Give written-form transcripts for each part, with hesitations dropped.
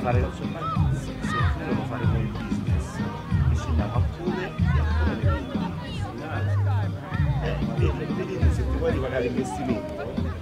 fare, se volevo fare noi il business, e scegliamo alcune e vedete se ti vuoi ripagare l'investimento.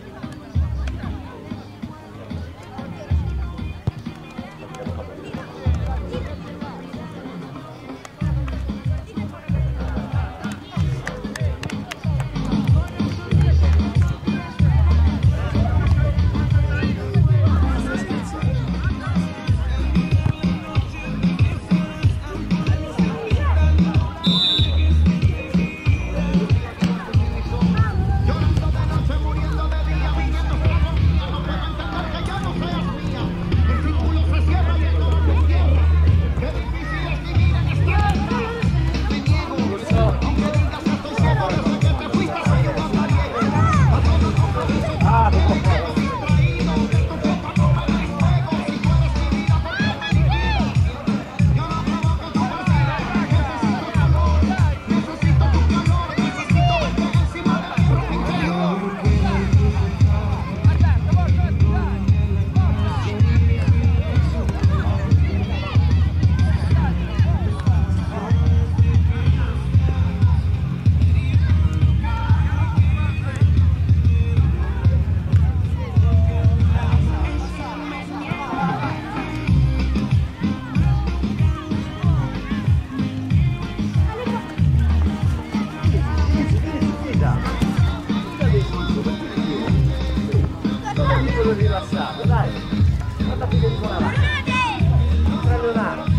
Rilassato, dai, guarda più che buona là. Leonardo.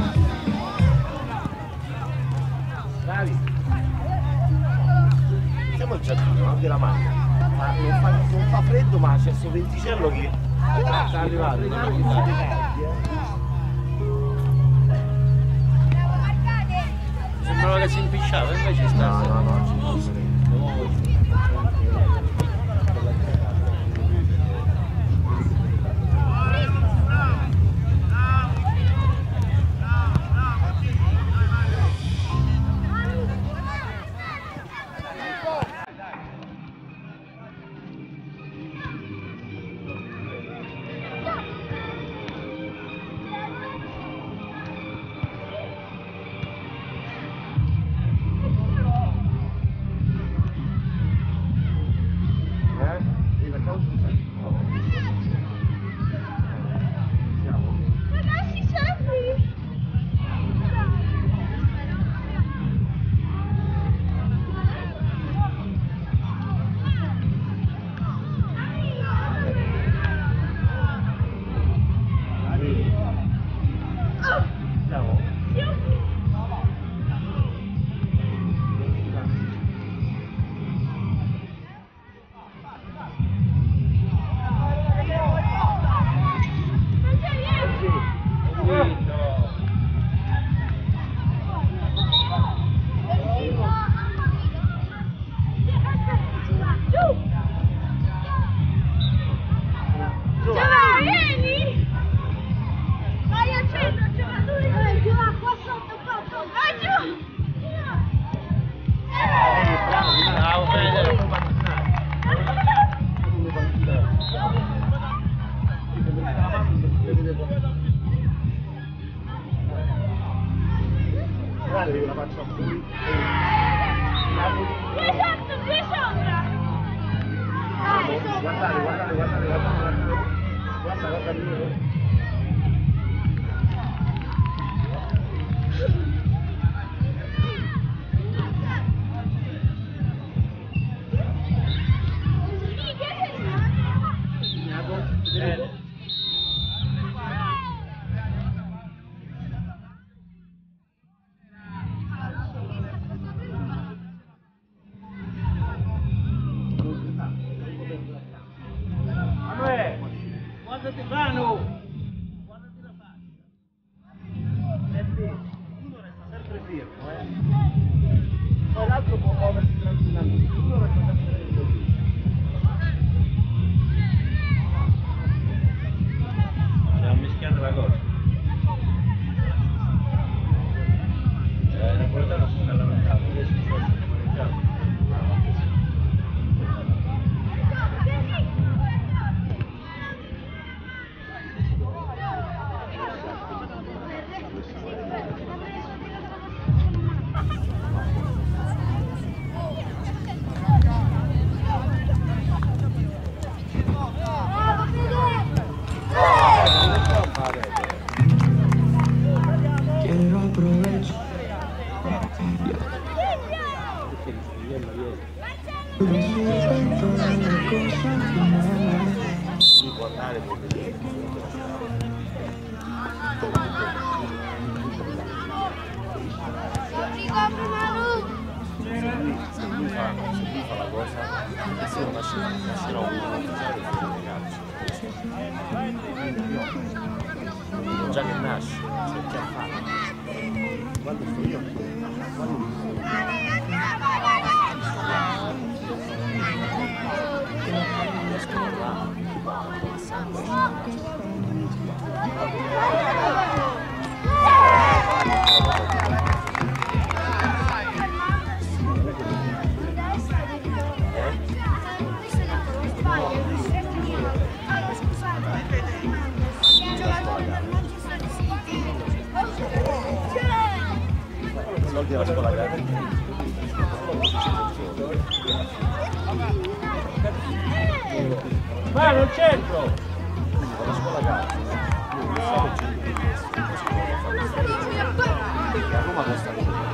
Bravi. Siamo al giardino della maglia. Non fa freddo, ma c'è sto venticello che sta arrivando. Sembrava che si impicciava, invece sta. No, ci sono. La faccio a voi. Guardate. Guardati Vano! Guardati la faccia. Uno resta sempre fermo, poi l'altro può muoversi tranquillamente. Uno resta sempre fermo. Abbiamo mischiato la cosa. Napoletano si sta lamentando, adesso si sta maneggiando. Quiero aprovechar. Se lui fa la cosa, se non nascerà un già che nasce, cioè che ha fatto. Quando sto io, soldi alla scuola grande. Ma non c'entro! La scuola grande. Perché a Roma costa di più.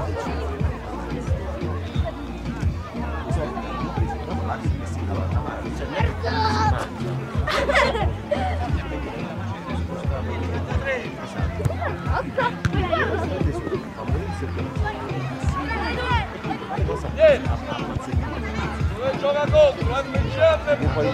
Dove gioca contro? L'MCM e poi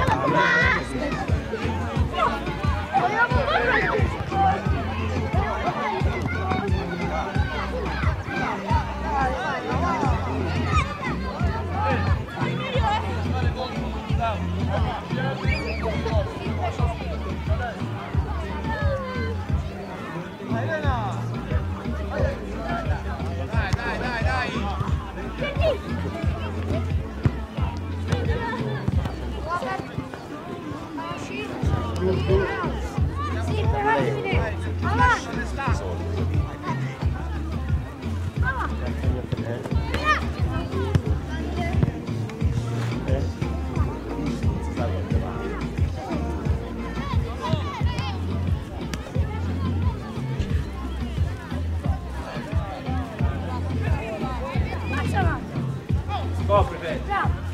Copri, vedi.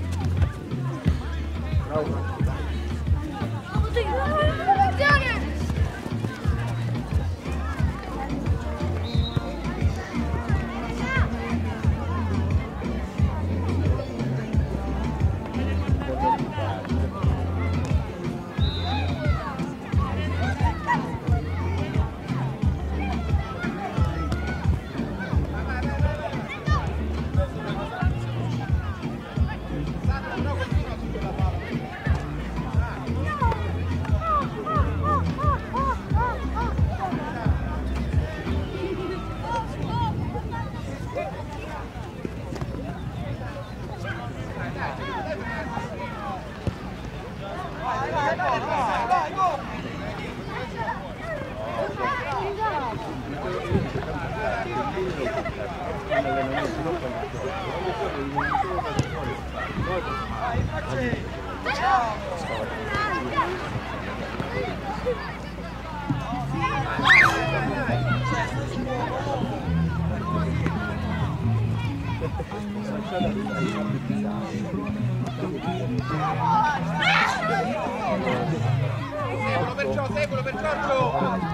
Seguilo per Giorgio!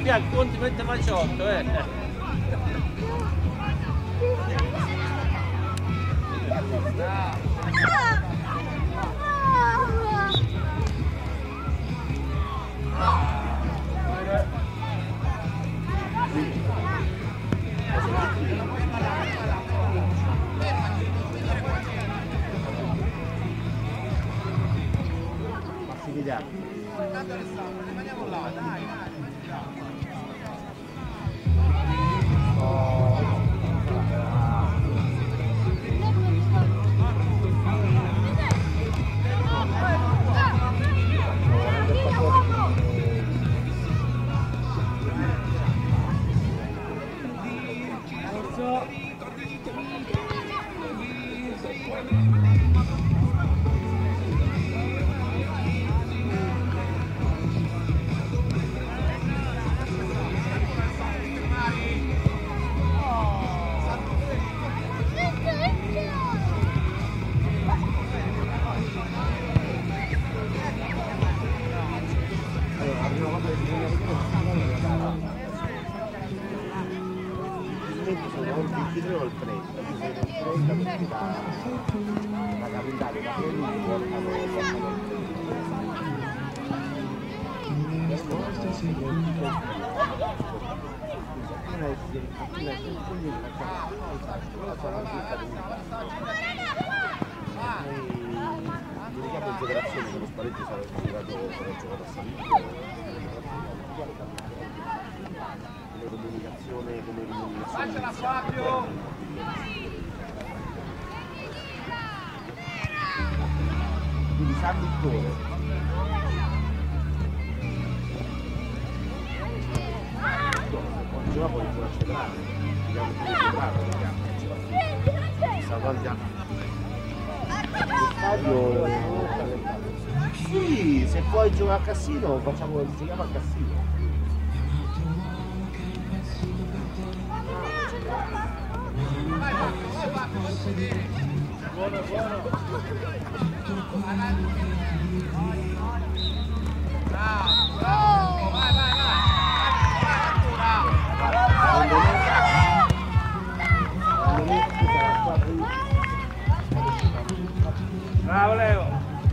fianco, Conti mette Maciotto, Rimaniamo là, dai, quindi San Vittore oggi poi può accelerare vediamo più sta quanti anni lo stadio sì, se poi giocare a Cassino facciamo, giochiamo a Cassino. buono. Bravo Leo.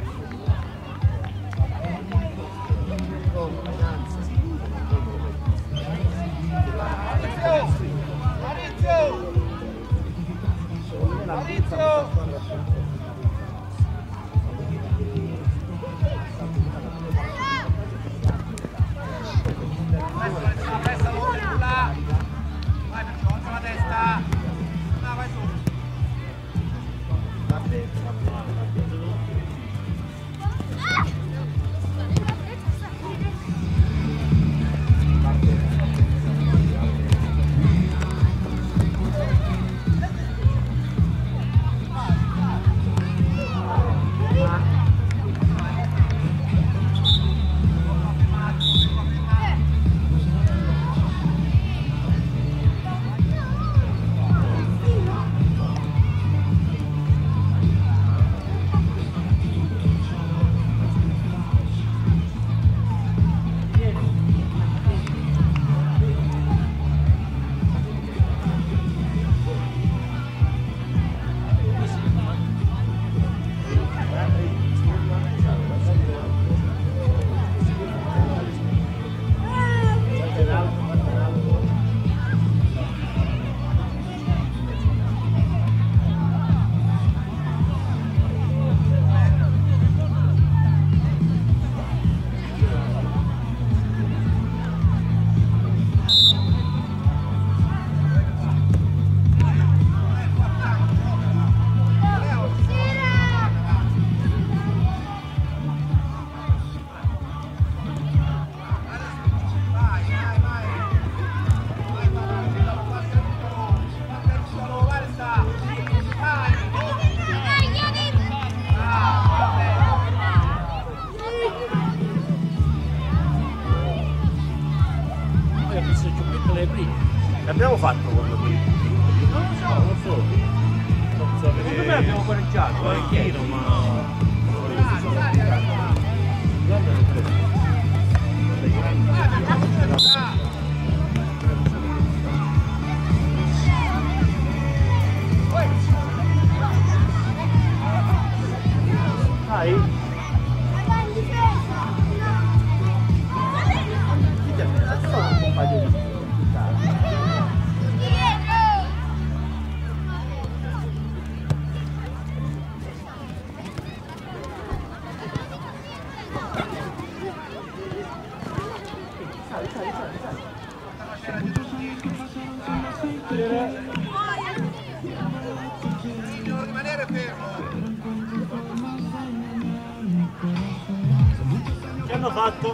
L'abbiamo fatto quello qui? Non lo so. Secondo me abbiamo pareggiato, parecchino, ma... Guarda hanno fatto?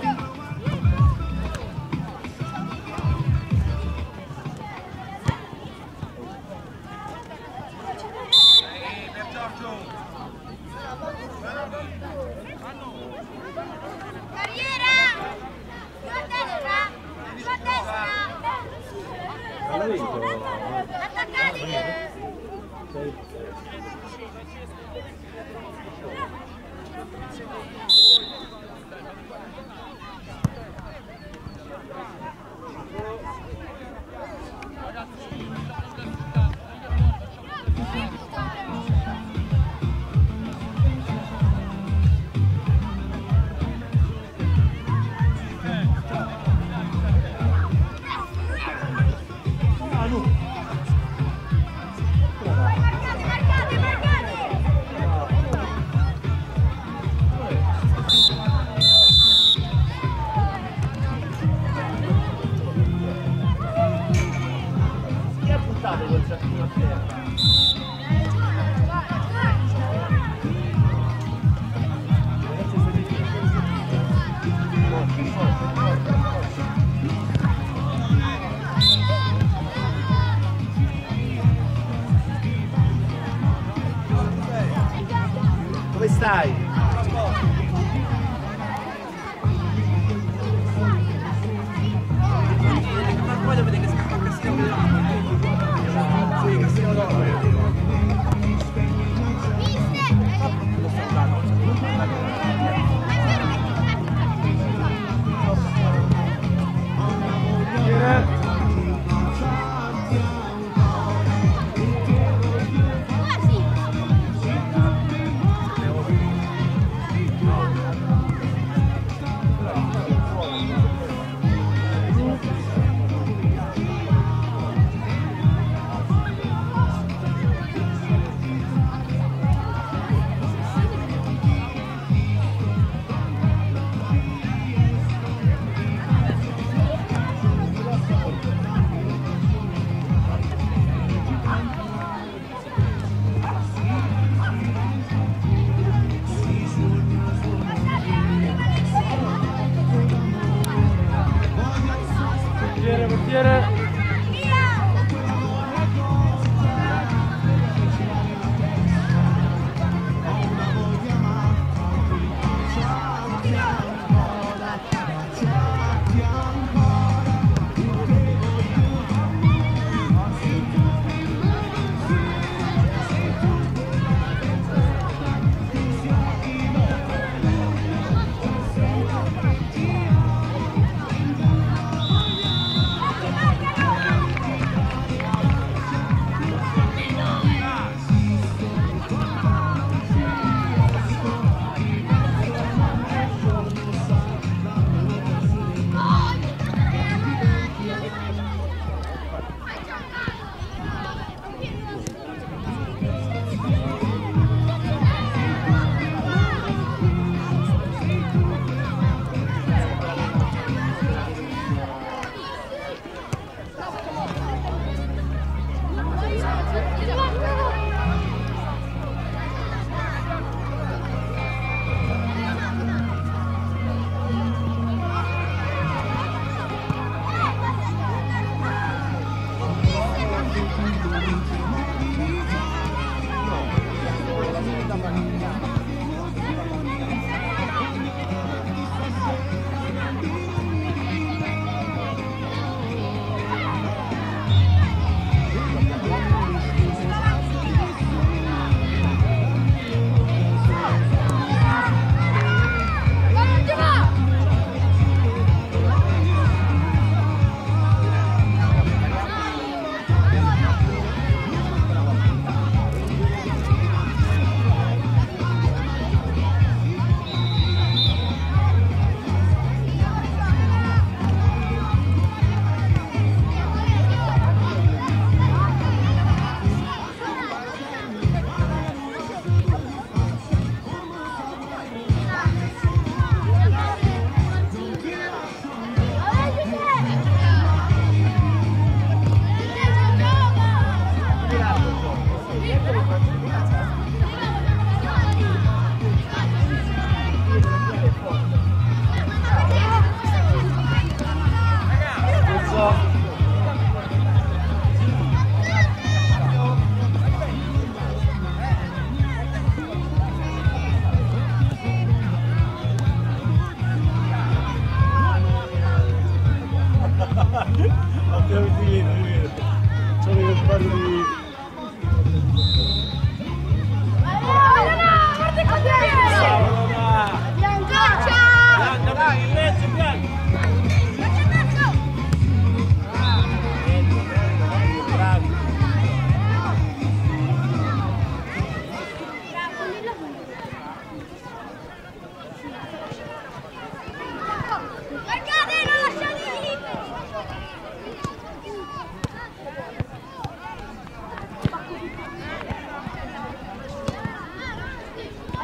Dove stai? Ma poi dovete che scappa un casino. Portiere.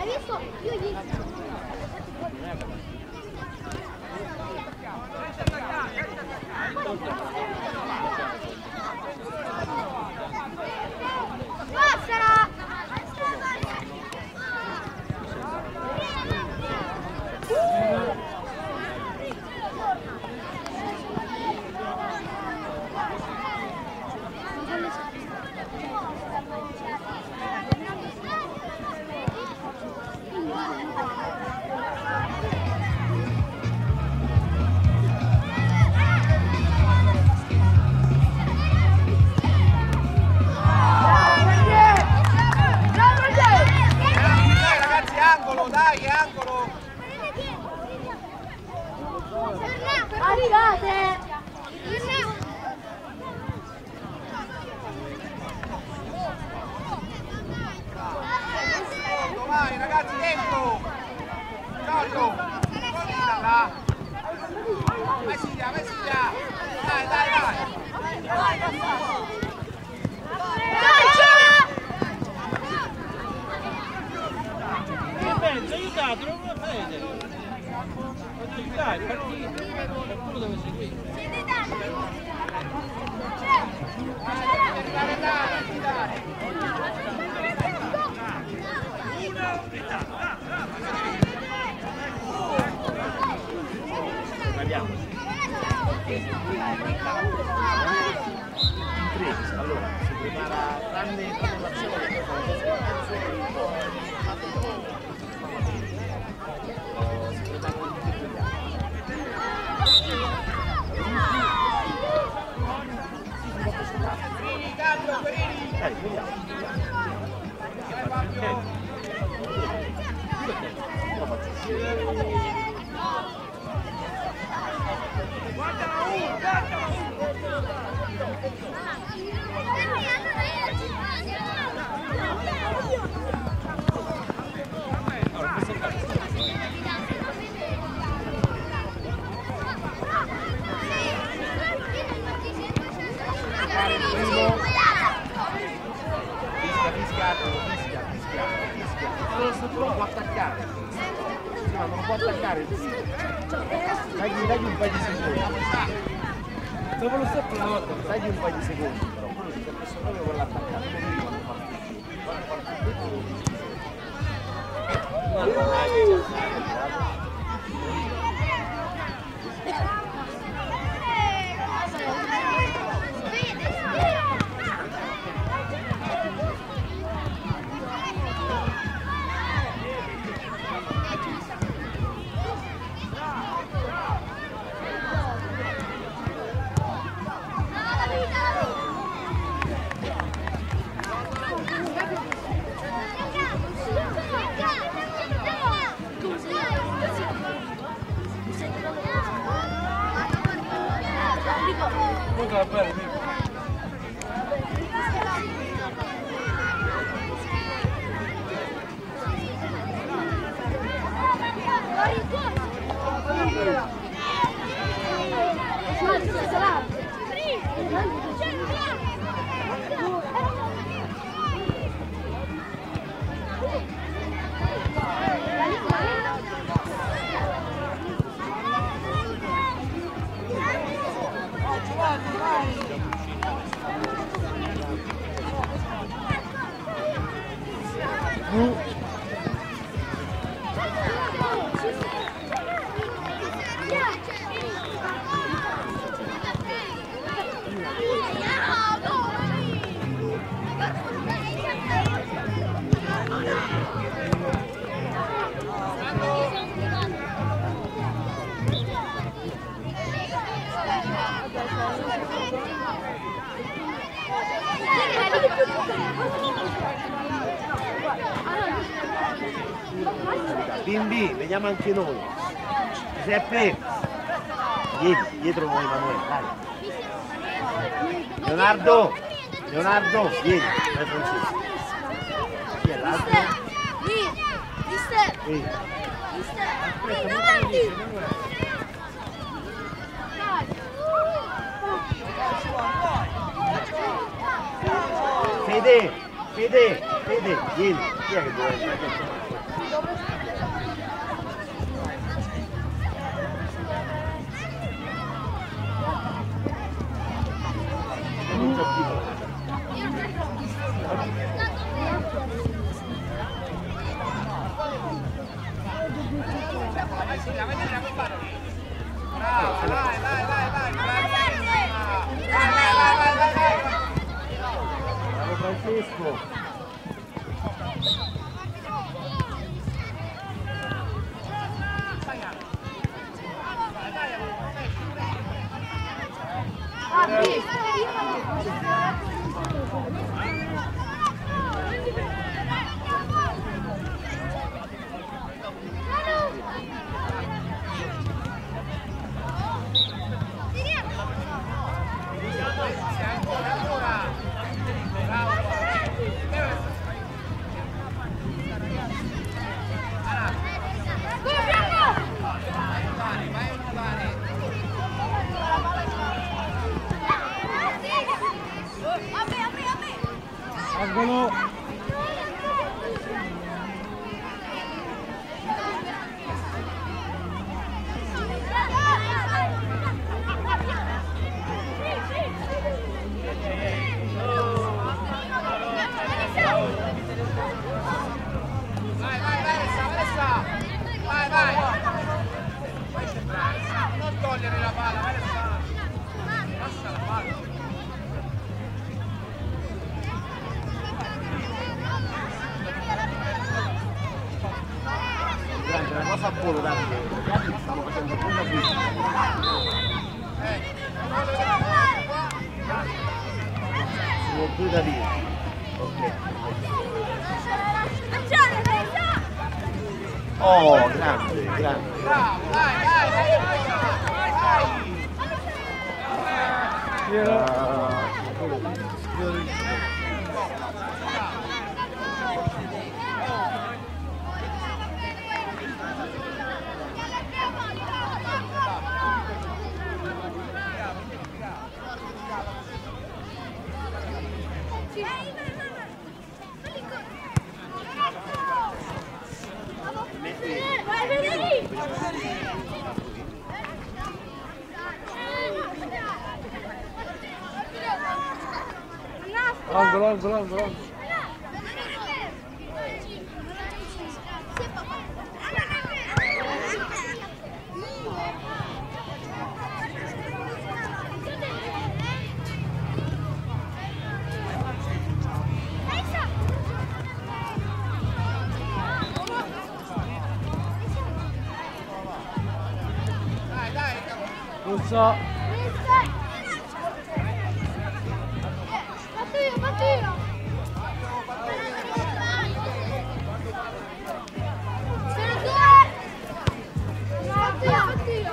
Vai ragazzi, dentro! Giorgio! Là! Vai Silvia, vai Silvia! Dai, dai, dai! Penso, aiutatelo, non lo fate! Dai, partite! Qualcuno deve seguire! Andiamo. Allora, si prepara tranne l'azione che si prepara non può attaccare, sì, ma non può attaccare, dagli un paio di secondi, dopo lo step una volta, dagli un paio di secondi, però quello si è messo proprio con l'attaccare, Bimbi, vediamo anche noi. Giuseppe, dietro voi Emanuele, dai. Leonardo, vieni, dai Francesco. Chi è l'altro? Fede, vieni. Chi è che deve essere? Silvia, vai a combattere. Brava, vai. Vai. Bravo Francesco. Angolo. Vai. Non togliere la palla, vai passa la palla. Grande, una cosa a volo, Davide, gli altri stanno facendo punta qui. Sono 2 da via. Ok. Oh, grande. Bravo, vai. Angolo. Non so. Fatto io. Sono 2. Fatto io.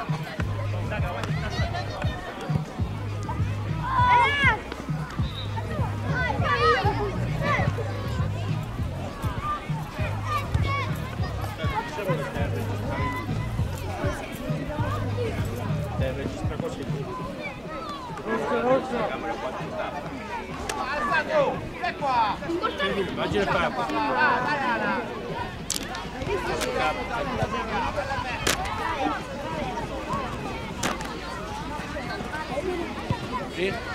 Registra così. Rosso. Alessandro, è qua. Immagina fare sì.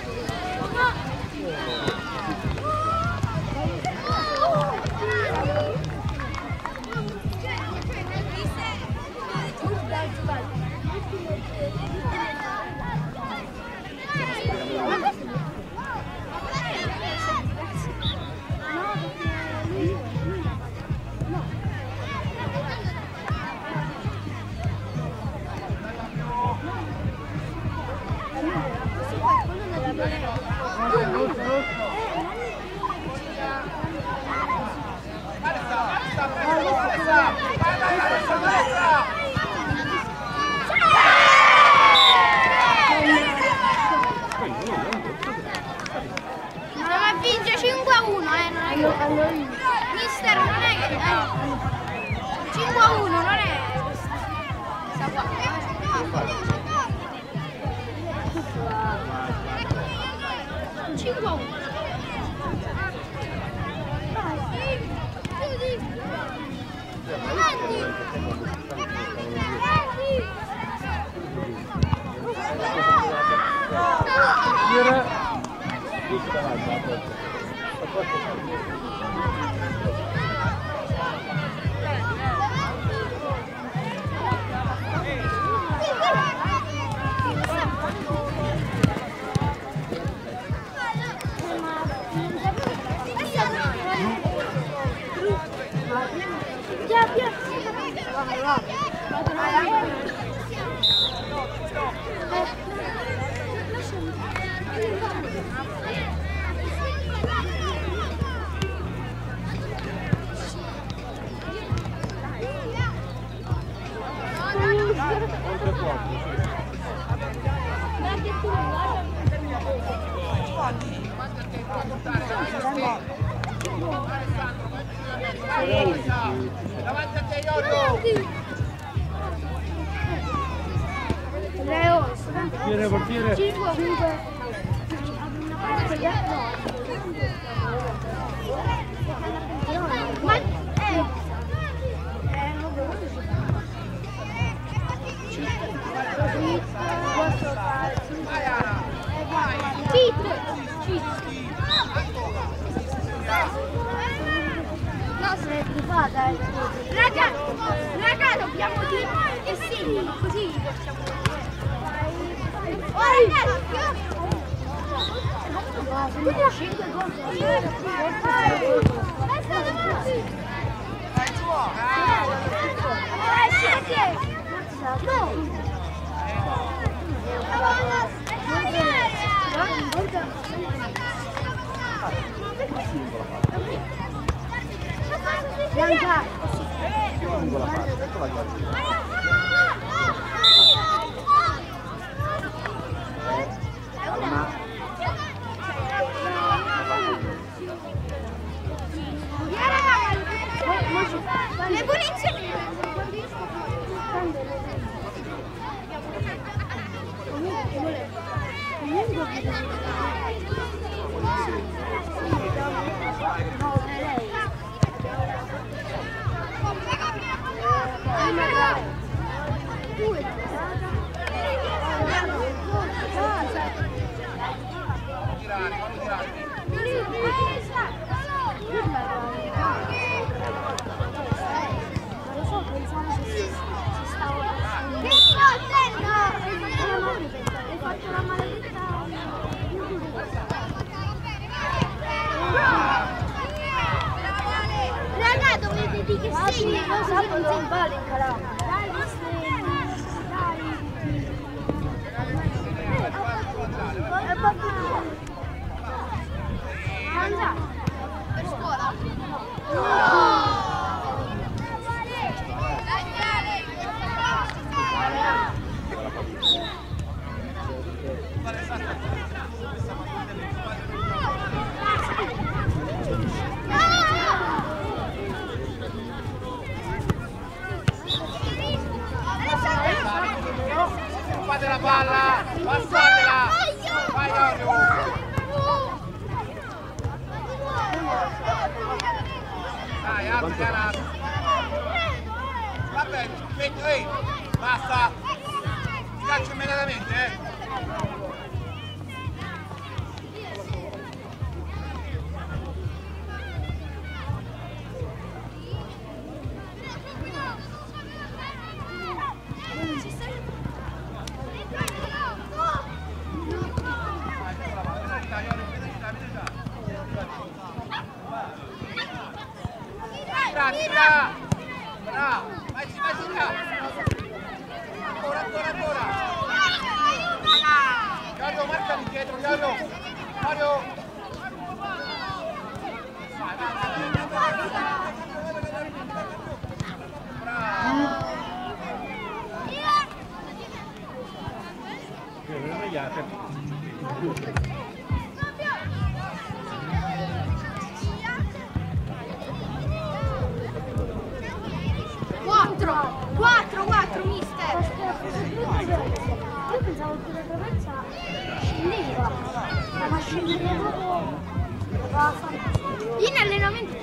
Vince 5-1, non è che... Mister, non è che... 5-1, non è... Sta qua. 5-1. Davanti a te, Iorio! Portiere. 5. No, se l'è privata, Raga, dobbiamo dire che segnano, così possiamo. sono 5 gol. Le punizioni! Raga, dovete dire che segni, non si vale in Calabria. Per scuola? No! Fate la palla, passatela! Vai Iorio! Dai, apri la vabbè, ehi, basta! Calcio immediatamente, Tira! Bravo! Vai, tira! Ancora! Iorio, marcami dietro, Iorio! Iorio! Quattro, mister! Io pensavo che la traversa scendeva, ma scendeva proprio. In allenamento